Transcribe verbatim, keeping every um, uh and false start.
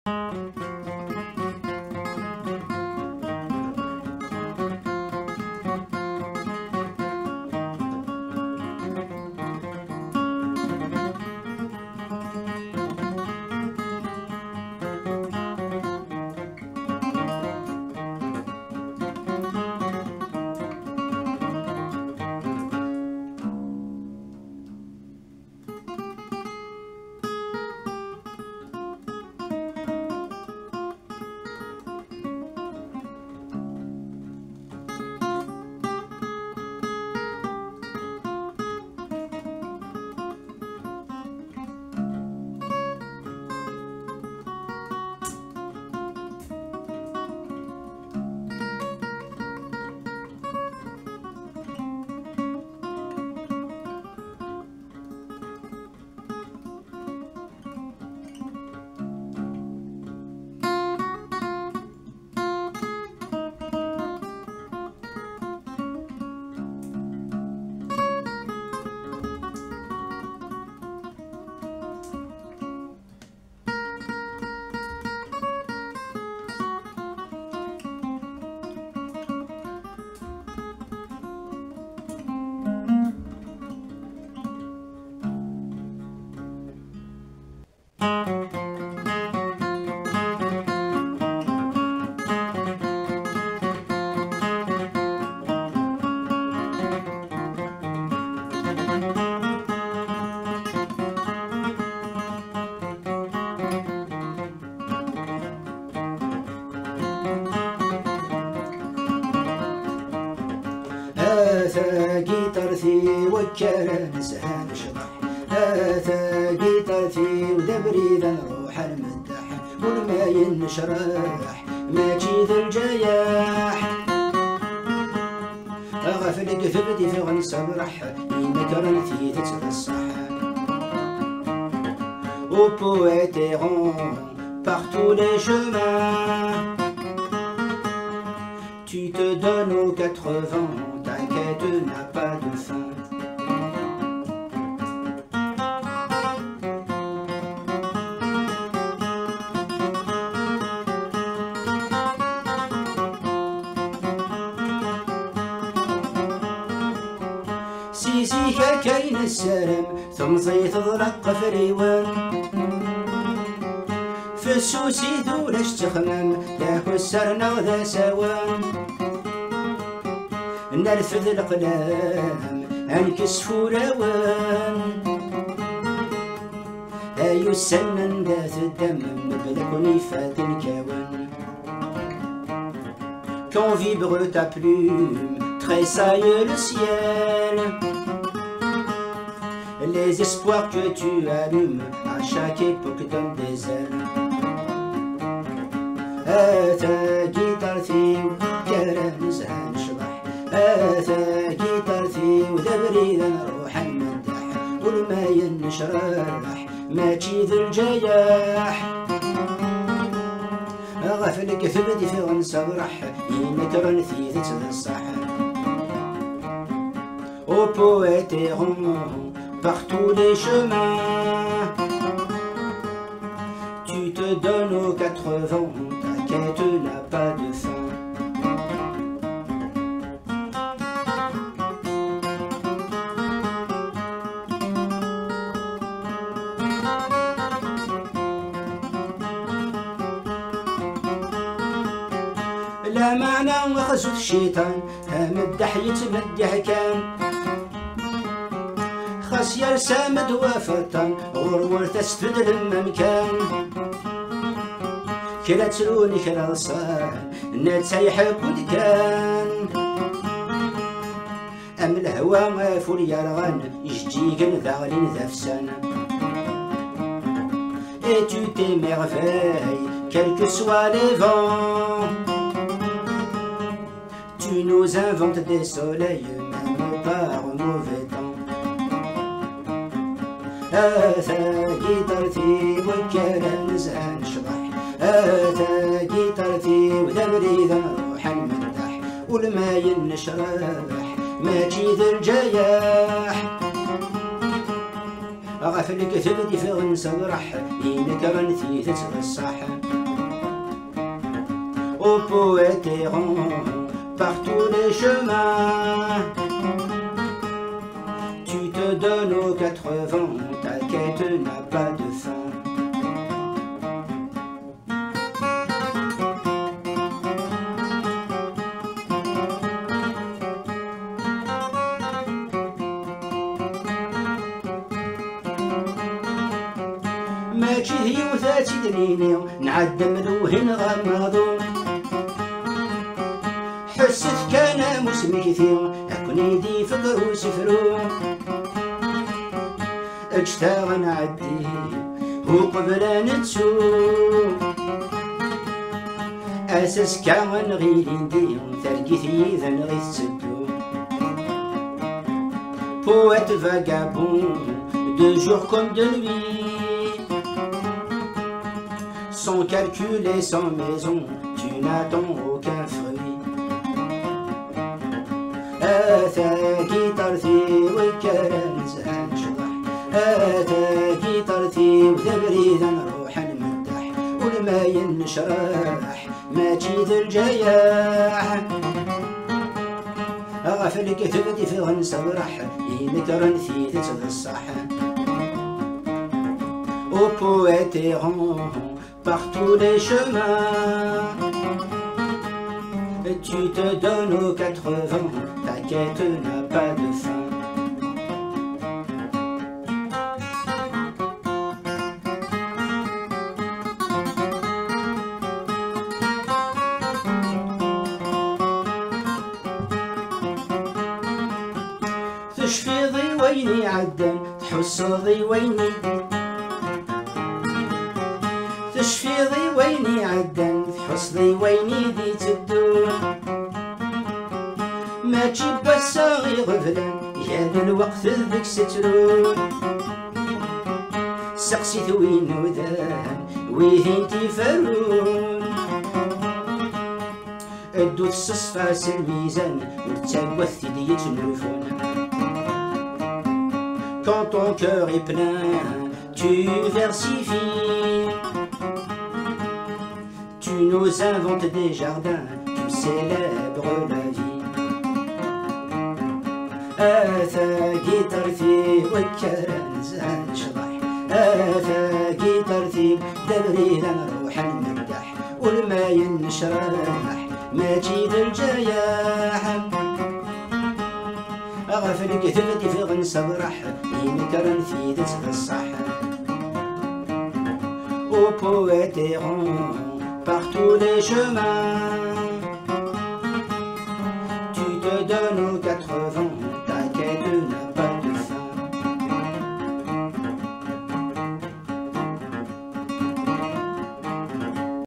هاتا جيترتي وكرا نسهان شطح، هاتا جيترتي ودبري ذا نروح المدح، والماي نشرح ماشي ذا الجياح، غفلك ثبتي في غنصبرح إنك رنتي تتصح. Aux poètes errants par tous les chemins, tu te donnes aux quatre vents, ta quête n'a pas de fin. سيسي كاين السلام ثم زيت ضرق فريوان، فالسوسي دولاش تخمم ذاك السرنا وذا سوام، نرفد القلام انكسفو روان، ايو السنن ذات الدم بلكوني فات الكوان. Quand vibre ta plume, tressaille le ciel, les espoirs que tu allumes à chaque époque donnent des ailes. هاتا جيترتي وكرا نزهان شبح، هاتا جيترتي ودبري ذا نروح المدح، والماي نشرح ماشي ذا الجياح، غفلك ثبتي في غنصبرح إنك رنثي تتصح. Aux poètes errants par tous les chemins, tu te donnes aux quatre vents, ta quête n'a pas de fin. لا معنى وخزو الشيطان مدح يتمدح كان، خاص يرسامد وفطن غرور تستفد لما مكان، كلا تلوني كلا صان نتسيح كود كان، أم الهوى غافور يرغن يجيكن ذاغلين ذافسان. Et tu t'émerveilles, quels que soient les vents, tu nous inventes des soleils, même par mauvais temps. هاتا جيترتي وكرا نزهان شبح، هاتا جيترتي ودبري ذا نروح المدح، والماي نشرح ماشي ذا الجياح، غفلك ثبتي في غنصبرح إنك رنثي تتصح. Ô poète errant par tous les chemins, tu te donnes aux quatre vents, ta quête n'a pas de fin. ماشي هي وثاتي دليني نعدم لوهن غمضو، حست كان موسم كثير أكون يدي فكر وسفرو، اجتاغ نعدي وقبل نتسو، أساس كان غير ندي ثرقي ثيذا غير تسدو. Poète vagabond, de jour comme de nuit, sans calcul et sans maison, tu n'attends aucun fruit. أتاكي طرثي والكرم زهان شطح، أتاكي طرثي وتبريد نروح نمدح، والماء نشرح ما تجيد الجياح. غفل كتبتي في غنسبرح ينكر نثيث الصح. Ô poète errant par tous les chemins, tu te donnes aux quatre vents, ta quête n'a pas de fin. تشفيضي ويني عدن تحصضي ويني، تشفيضي ويني عدن تحصدي ويني دي تدور، ما تجيب بساغي غفلا يا الوقت ذيك سترون. سقسيت وين وذان وين تفرون، ادو تصفاس الميزان وتتوث ديت النفون. Quand ton cœur est plein, tu versifies, tu nous inventes des jardins, tu célèbres la vie. أثاقي ترثيب والكرم زهان شطح، أثاقي ترثيب دبري نروح نمدح، والماء نشرح ما تجيد الجياح. غفل كتبتي في غنسبرح ينكر نثيث الصح. Ô poète errant par tous les chemins, tu te donnes